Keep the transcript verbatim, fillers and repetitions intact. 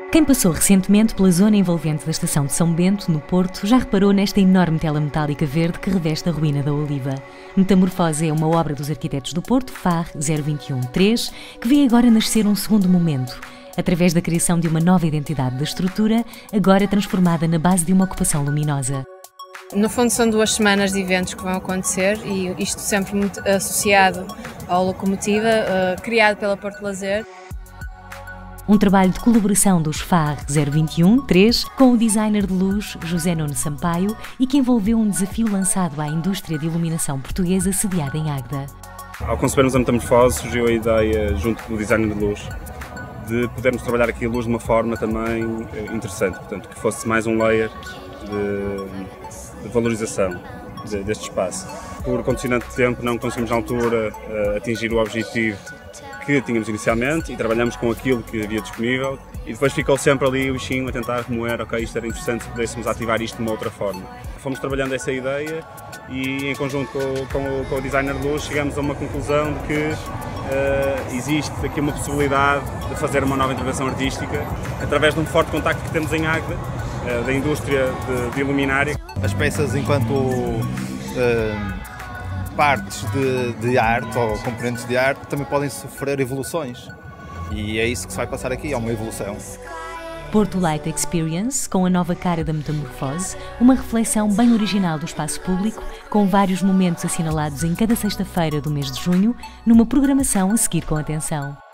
Quem passou recentemente pela zona envolvente da estação de São Bento, no Porto, já reparou nesta enorme tela metálica verde que reveste a ruína da Oliva. Metamorfose é uma obra dos arquitetos do Porto, F A R zero vinte e um três, que vê agora nascer um segundo momento, através da criação de uma nova identidade da estrutura, agora transformada na base de uma ocupação luminosa. No fundo são duas semanas de eventos que vão acontecer e isto sempre muito associado ao Locomotiva, uh, criado pela Porto Lazer. Um trabalho de colaboração dos F A R zero vinte e um três com o designer de luz José Nuno Sampaio e que envolveu um desafio lançado à indústria de iluminação portuguesa sediada em Águeda. Ao concebermos a metamorfose, surgiu a ideia, junto do designer de luz, de podermos trabalhar aqui a luz de uma forma também interessante, portanto, que fosse mais um layer de, de valorização deste espaço. Por condicionante de tempo, não conseguimos na altura atingir o objetivo que tínhamos inicialmente e trabalhamos com aquilo que havia disponível e depois ficou sempre ali o bichinho a tentar remoer, ok, isto era interessante se pudéssemos ativar isto de uma outra forma. Fomos trabalhando essa ideia e em conjunto com, com, com o designer de luz chegamos a uma conclusão de que uh, existe aqui uma possibilidade de fazer uma nova intervenção artística através de um forte contacto que temos em Águeda, uh, da indústria de, de iluminária. As peças enquanto uh, partes de, de arte ou componentes de arte também podem sofrer evoluções e é isso que se vai passar aqui, é uma evolução. Porto Light Experience, com a nova cara da metamorfose, uma reflexão bem original do espaço público, com vários momentos assinalados em cada sexta-feira do mês de junho, numa programação a seguir com atenção.